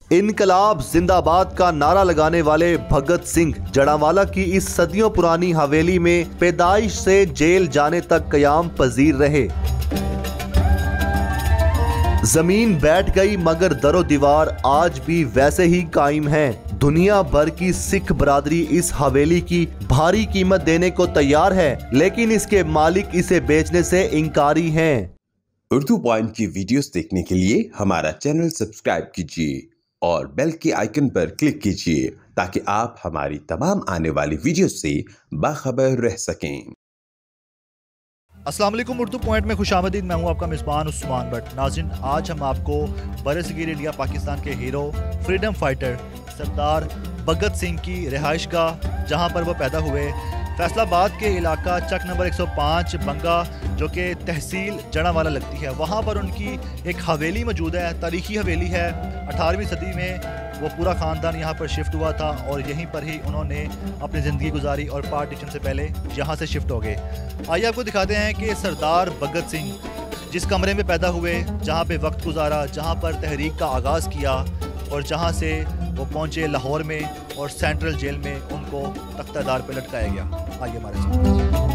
इनकलाब जिंदाबाद का नारा लगाने वाले भगत सिंह जड़ावाला की इस सदियों पुरानी हवेली में पैदाइश से जेल जाने तक कयाम पजीर रहे। जमीन बैठ गई मगर दरो दीवार आज भी वैसे ही कायम है। दुनिया भर की सिख बरादरी इस हवेली की भारी कीमत देने को तैयार है, लेकिन इसके मालिक इसे बेचने से इनकारी हैं। उर्दू पॉइंट की वीडियोस देखने के लिए हमारा चैनल सब्सक्राइब कीजिए और बेल के आइकन पर क्लिक कीजिए ताकि आप हमारी तमाम आने वाली वीडियोस से बाखबर रह सकें। अस्सलाम वालेकुम, उर्दू पॉइंट में खुशामदीद। मैं हूं आपका मेज़बान उस्मान भट्ट। नाज़रीन, आज हम आपको बरसगीर इंडिया पाकिस्तान के hero freedom fighter Sardar Bhagat Singh की रिहाइश गाह, जहां पर वो पैदा हुए, फैसलाबाद के इलाका चक नंबर 105 बंगा, जो कि तहसील जड़ावाला लगती है, वहाँ पर उनकी एक हवेली मौजूद है। तारीखी हवेली है। 18वीं सदी में वो पूरा ख़ानदान यहाँ पर शिफ्ट हुआ था और यहीं पर ही उन्होंने अपनी ज़िंदगी गुजारी और पार्टीशन से पहले यहाँ से शिफ्ट हो गए। आइए आपको दिखाते हैं कि सरदार भगत सिंह जिस कमरे में पैदा हुए, जहाँ पे वक्त गुजारा, जहाँ पर तहरीक का आगाज़ किया और जहाँ से वो पहुँचे लाहौर में और सेंट्रल जेल में उनको तख्तादार पे लटकाया गया। आइए हमारे साथ।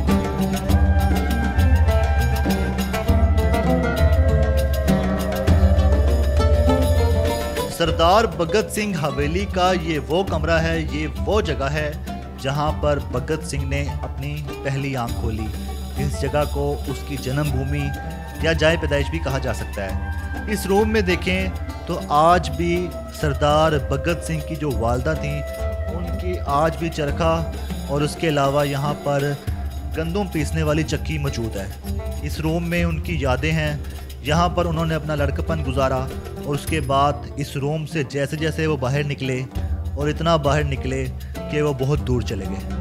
सरदार भगत सिंह हवेली का ये वो कमरा है, ये वो जगह है जहाँ पर भगत सिंह ने अपनी पहली आंख खोली। इस जगह को उसकी जन्मभूमि या जाए पैदाइश भी कहा जा सकता है। इस रूम में देखें तो आज भी सरदार भगत सिंह की जो वालदा थी, उनकी आज भी चरखा और उसके अलावा यहाँ पर गंदम पीसने वाली चक्की मौजूद है। इस रूम में उनकी यादें हैं। यहाँ पर उन्होंने अपना लड़कपन गुजारा और उसके बाद इस रूम से जैसे जैसे वो बाहर निकले और इतना बाहर निकले कि वो बहुत दूर चले गए।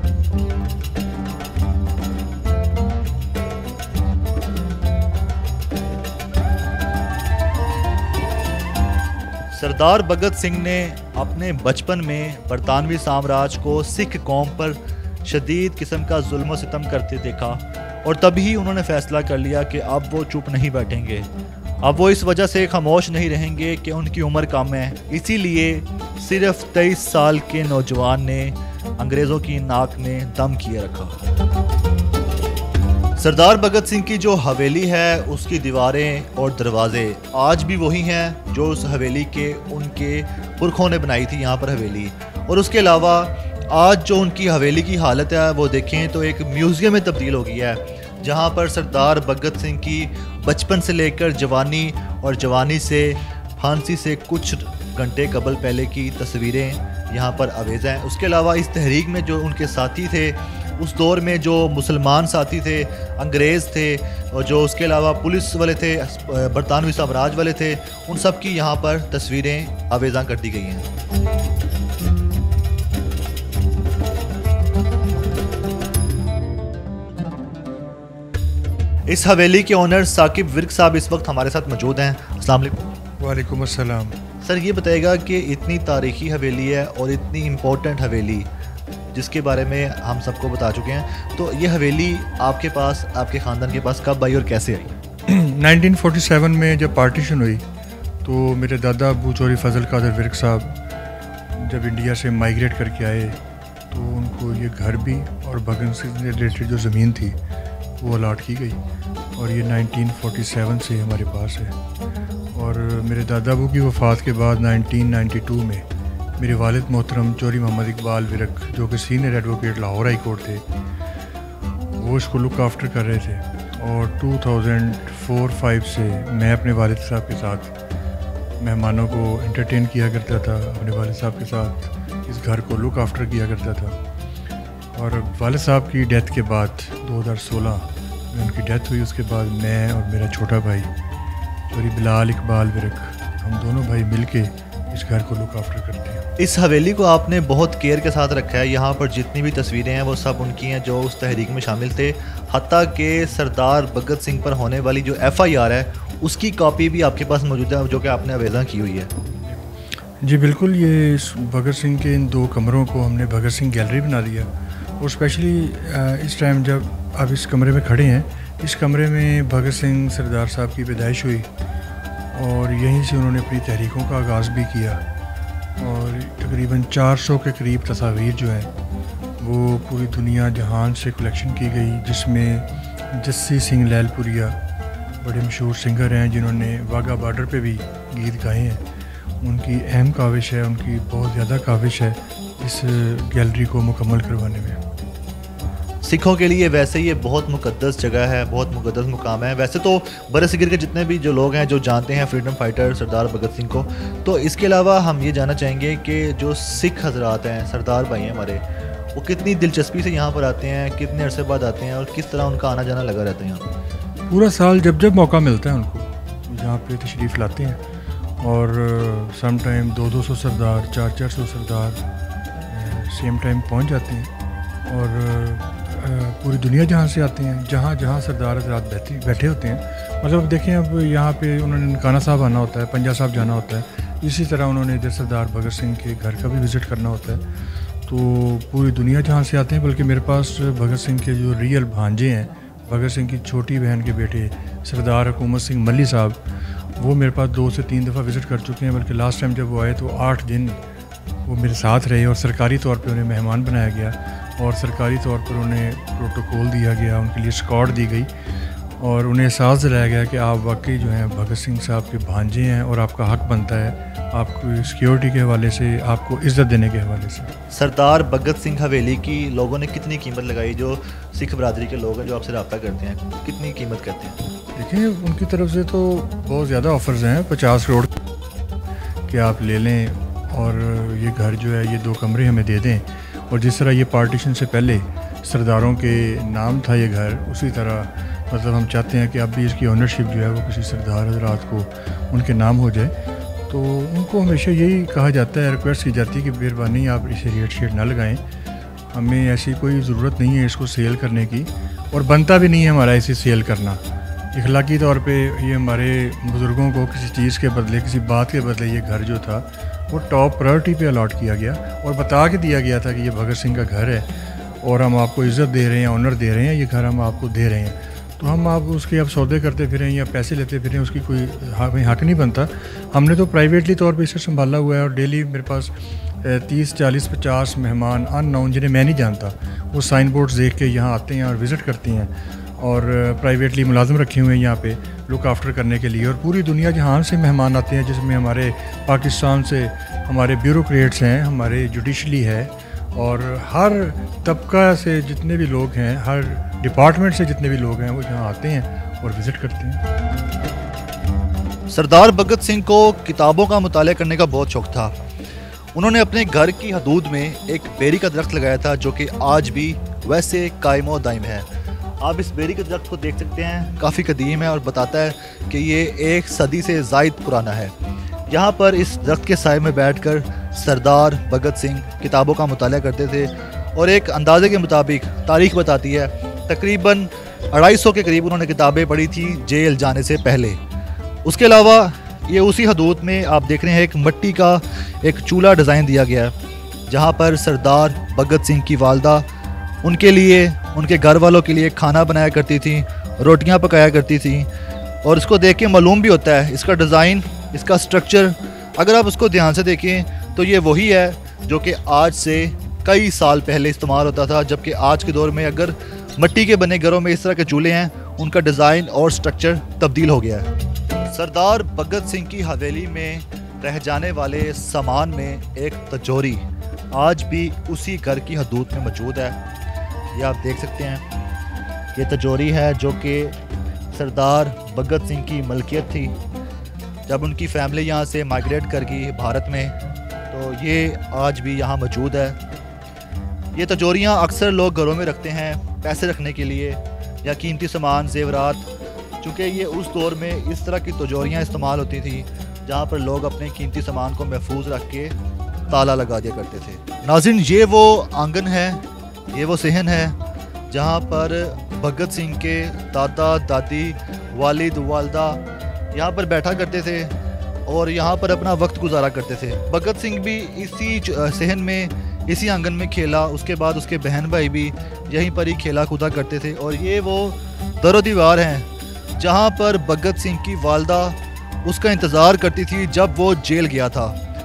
सरदार भगत सिंह ने अपने बचपन में बरतानवी साम्राज्य को सिख कौम पर शदीद किस्म का जुल्म सितम करते देखा और तभी उन्होंने फैसला कर लिया कि अब वो चुप नहीं बैठेंगे। अब वो इस वजह से खामोश नहीं रहेंगे कि उनकी उम्र कम है। इसीलिए सिर्फ 23 साल के नौजवान ने अंग्रेज़ों की नाक में दम किए रखा। सरदार भगत सिंह की जो हवेली है, उसकी दीवारें और दरवाजे आज भी वही हैं जो उस हवेली के उनके पुरखों ने बनाई थी यहाँ पर हवेली। और उसके अलावा आज जो उनकी हवेली की हालत है वो देखें तो एक म्यूज़ियम में तब्दील हो गया है, जहाँ पर सरदार भगत सिंह की बचपन से लेकर जवानी और जवानी से फांसी से कुछ घंटे कबल पहले की तस्वीरें यहाँ पर अवेज़ हैं। उसके अलावा इस तहरीक में जो उनके साथी थे, उस दौर में जो मुसलमान साथी थे, अंग्रेज़ थे और जो उसके अलावा पुलिस वाले थे, बरतानवी साम्राज्य वाले थे, उन सब की यहाँ पर तस्वीरें आवेज़ां कर दी गई हैं। इस हवेली के ओनर साकिब विर्क साहब इस वक्त हमारे साथ मौजूद हैं। अस्सलाम वालेकुम। वालेकुम अस्सलाम। सर, ये बताइएगा कि इतनी तारीखी हवेली है और इतनी इम्पोर्टेंट हवेली जिसके बारे में हम सबको बता चुके हैं, तो ये हवेली आपके पास, आपके ख़ानदान के पास कब आई और कैसे आई? 1947 में जब पार्टीशन हुई तो मेरे दादा अबू चौधरी फजल कादर विर्क साहब जब इंडिया से माइग्रेट करके आए तो उनको ये घर भी और भगत सिंह से रिलेटेड जो ज़मीन थी वो अलाट की गई और ये 1947 से हमारे पास है। और मेरे दादा अबू की वफ़ात के बाद 1992 में मेरे वालिद मोहतरम चौधरी मोहम्मद इकबाल विरक, जो कि senior advocate Lahore high court थे, वो इसको लुक आफ्टर कर रहे थे। और 2004-05 से मैं अपने वालिद साहब के साथ मेहमानों को एंटरटेन किया करता था, अपने वालिद साहब के साथ इस घर को लुक आफ्टर किया करता था। और वालिद साहब की डेथ के बाद 2016 में उनकी डेथ हुई। उसके बाद मैं और मेरा छोटा भाई चौधरी बिलाल इकबाल विरक, हम दोनों भाई मिलके इस घर को लुक आफ्टर करते हैं। इस हवेली को आपने बहुत केयर के साथ रखा है। यहाँ पर जितनी भी तस्वीरें हैं वो सब उनकी हैं जो उस तहरीक में शामिल थे। हत्ता के सरदार भगत सिंह पर होने वाली जो FIR है उसकी कॉपी भी आपके पास मौजूद है, जो कि आपने आवेज़ा की हुई है। जी बिल्कुल, ये भगत सिंह के इन 2 कमरों को हमने भगत सिंह गैलरी बना दिया। और स्पेशली इस टाइम जब आप इस कमरे में खड़े हैं, इस कमरे में भगत सिंह सरदार साहब की पैदाइश हुई और यहीं से उन्होंने अपनी तहरीकों का आगाज़ भी किया। और तकरीबन 400 के करीब तस्वीर जो हैं वो पूरी दुनिया जहान से कलेक्शन की गई, जिसमें जस्सी सिंह लैलपुरिया बड़े मशहूर सिंगर हैं जिन्होंने वाघा बॉर्डर पे भी गीत गाए हैं। उनकी अहम काविश है, उनकी बहुत ज़्यादा काविश है इस गैलरी को मुकम्मल करवाने में। सिखों के लिए वैसे ये बहुत मुकद्दस जगह है, बहुत मुकद्दस मुकाम है। वैसे तो बरसगीर के जितने भी जो लोग हैं जो जानते हैं फ्रीडम फाइटर सरदार भगत सिंह को, तो इसके अलावा हम ये जानना चाहेंगे कि जो सिख हजरात हैं, सरदार भाई हैं हमारे, वो कितनी दिलचस्पी से यहाँ पर आते हैं, कितने अरसे बाद आते हैं और किस तरह उनका आना जाना लगा रहता है यहाँ? पूरा साल जब जब मौका मिलता है उनको यहाँ पे तशरीफ़ लाते हैं और some time 200 Sardar 400 Sardar same time पहुँच जाते हैं। और पूरी दुनिया जहाँ से आते हैं, जहाँ जहाँ सरदार हज़रात बैठे होते हैं। मतलब देखें, अब यहाँ पे उन्होंने ननकाना साहब आना होता है, पंजा साहब जाना होता है, इसी तरह उन्होंने इधर सरदार भगत सिंह के घर का भी विज़िट करना होता है। तो पूरी दुनिया जहाँ से आते हैं, बल्कि मेरे पास भगत सिंह के जो रियल भांजे हैं, भगत सिंह की छोटी बहन के बेटे सरदार हुकूमत सिंह मल्ली साहब, वो मेरे पास 2 से 3 दफ़ा विज़िट कर चुके हैं। बल्कि लास्ट टाइम जब वो आए तो 8 दिन वो मेरे साथ रहे और सरकारी तौर पे उन्हें मेहमान बनाया गया और सरकारी तौर पर उन्हें प्रोटोकॉल दिया गया, उनके लिए स्कॉट दी गई और उन्हें एहसास दिलाया गया कि आप वाकई जो हैं भगत सिंह साहब के भांजे हैं और आपका हक बनता है आपको सिक्योरिटी के हवाले से, आपको इज़्ज़त देने के हवाले से। सरदार भगत सिंह हवेली की लोगों ने कितनी कीमत लगाई? जो सिख बरादरी के लोग हैं जो आपसे रब्ता करते हैं, कितनी कीमत करते हैं? देखिए, उनकी तरफ से तो बहुत ज़्यादा ऑफ़र्स हैं, 50 करोड़ कि आप ले लें और ये घर जो है ये 2 कमरे हमें दे दें। और जिस तरह ये पार्टीशन से पहले सरदारों के नाम था ये घर, उसी तरह मतलब हम चाहते हैं कि अब भी इसकी ओनरशिप जो है वो किसी सरदार हज़रात को उनके नाम हो जाए। तो उनको हमेशा यही कहा जाता है, रिक्वेस्ट की जाती है कि मेहरबानी आप इसे रेट शेट ना लगाएं, हमें ऐसी कोई ज़रूरत नहीं है इसको सेल करने की और बनता भी नहीं है हमारा इसे सेल करना। इखलाकी तौर पे ये हमारे बुज़ुर्गों को किसी चीज़ के बदले, किसी बात के बदले ये घर जो था वो टॉप प्रायोरिटी पे अलॉट किया गया और बता के दिया गया था कि ये भगत सिंह का घर है और हम आपको इज़्ज़त दे रहे हैं, ऑनर दे रहे हैं, ये घर हम आपको दे रहे हैं। तो हम आप उसके अब सौदे करते फिरें या पैसे लेते फिरें, उसकी कोई हक नहीं बनता। हमने तो प्राइवेटली तौर पे इसे संभाला हुआ है और डेली मेरे पास 30, 40, 50 मेहमान अननोन जिन्हें मैं नहीं जानता वो साइन बोर्ड्स देख के यहाँ आते हैं और विज़िट करते हैं और प्राइवेटली मुलाजिम रखे हुए हैं यहाँ पे लुक आफ्टर करने के लिए। और पूरी दुनिया जहाँ से मेहमान आते हैं, जिसमें हमारे पाकिस्तान से हमारे ब्यूरोक्रेट्स हैं, हमारे जुडिशली है और हर तबका से जितने भी लोग हैं, हर डिपार्टमेंट से जितने भी लोग हैं वो यहाँ आते हैं और विज़िट करते हैं। सरदार भगत सिंह को किताबों का मुताला करने का बहुत शौक़ था। उन्होंने अपने घर की हदूद में एक बेरी का दरख्त लगाया था जो कि आज भी वैसे कायम व दायम है। आप इस बेरी के दरख्त को देख सकते हैं, काफ़ी कदीम है और बताता है कि ये 1 सदी से ज़ायद पुराना है। यहाँ पर इस दरख्त के साए में बैठकर सरदार भगत सिंह किताबों का मुताला करते थे और एक अंदाजे के मुताबिक तारीख बताती है तकरीबन 250 के करीब उन्होंने किताबें पढ़ी थी जेल जाने से पहले। उसके अलावा ये उसी हदूद में आप देख रहे हैं एक मिट्टी का एक चूल्हा डिज़ाइन दिया गया है जहाँ पर सरदार भगत सिंह की वालदा उनके लिए, उनके घर वालों के लिए खाना बनाया करती थी, रोटियां पकाया करती थी। और इसको देख के मालूम भी होता है इसका डिज़ाइन, इसका स्ट्रक्चर, अगर आप उसको ध्यान से देखें तो ये वही है जो कि आज से कई साल पहले इस्तेमाल होता था। जबकि आज के दौर में अगर मिट्टी के बने घरों में इस तरह के चूल्हे हैं, उनका डिज़ाइन और स्ट्रक्चर तब्दील हो गया है। सरदार भगत सिंह की हवेली में रह जाने वाले सामान में एक तिजोरी आज भी उसी घर की हदूद में मौजूद है। ये आप देख सकते हैं, ये तिजोरी है जो कि सरदार भगत सिंह की मलकियत थी। जब उनकी फैमिली यहाँ से माइग्रेट कर गई भारत में तो ये आज भी यहाँ मौजूद है। ये तिजोरियाँ अक्सर लोग घरों में रखते हैं पैसे रखने के लिए या कीमती सामान, जेवरात, चूँकि ये उस दौर में इस तरह की तिजोरियाँ इस्तेमाल होती थी जहाँ पर लोग अपने कीमती सामान को महफूज रख के ताला लगा दिया करते थे। नाज़रीन, ये वो आंगन है, ये वो सहन है जहाँ पर भगत सिंह के दादा दादी, वालिद वालदा यहाँ पर बैठा करते थे और यहाँ पर अपना वक्त गुजारा करते थे। भगत सिंह भी इसी सहन में, इसी आंगन में खेला, उसके बाद उसके बहन भाई भी यहीं पर ही खेला कूदा करते थे। और ये वो दरो दीवार हैं जहाँ पर भगत सिंह की वालदा उसका इंतज़ार करती थी जब वो जेल गया था।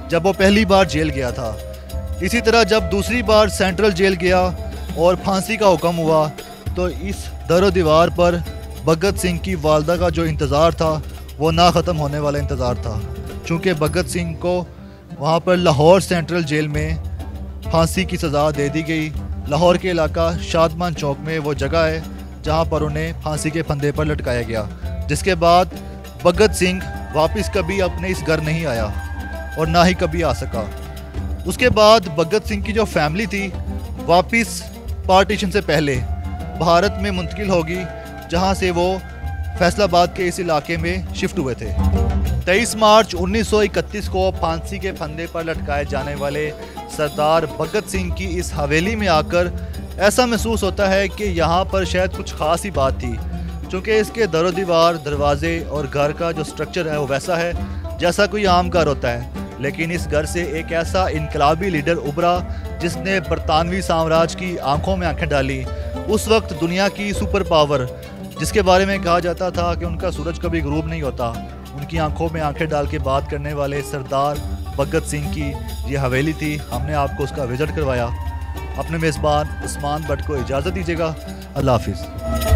जब वो पहली बार जेल गया था। इसी तरह जब दूसरी बार सेंट्रल जेल गया और फांसी का हुक्म हुआ तो इस दरो दीवार पर भगत सिंह की वालदा का जो इंतज़ार था वो ना ख़त्म होने वाला इंतज़ार था, चूँकि भगत सिंह को वहाँ पर लाहौर सेंट्रल जेल में फांसी की सज़ा दे दी गई। लाहौर के इलाका शादमान चौक में वो जगह है जहाँ पर उन्हें फांसी के फंदे पर लटकाया गया, जिसके बाद भगत सिंह वापस कभी अपने इस घर नहीं आया और ना ही कभी आ सका। उसके बाद भगत सिंह की जो फैमिली थी वापस पार्टीशन से पहले भारत में मुंतकिल होगी, जहां से वो फैसलाबाद के इस इलाके में शिफ्ट हुए थे। 23 मार्च 1931 को फांसी के फंदे पर लटकाए जाने वाले सरदार भगत सिंह की इस हवेली में आकर ऐसा महसूस होता है कि यहाँ पर शायद कुछ ख़ास ही बात थी, क्योंकि इसके दरो दीवार, दरवाजे और घर का जो स्ट्रक्चर है वो वैसा है जैसा कोई आम घर होता है। लेकिन इस घर से एक ऐसा इनकलाबी लीडर उभरा जिसने बरतानवी साम्राज्य की आंखों में आंखें डाली। उस वक्त दुनिया की सुपर पावर, जिसके बारे में कहा जाता था कि उनका सूरज कभी गुरूब नहीं होता, उनकी आंखों में आंखें डाल के बात करने वाले सरदार भगत सिंह की ये हवेली थी। हमने आपको उसका विजिट करवाया। अपने मेज़बान उस्मान भट्ट को इजाज़त दीजिएगा। अल्लाह हाफिज़।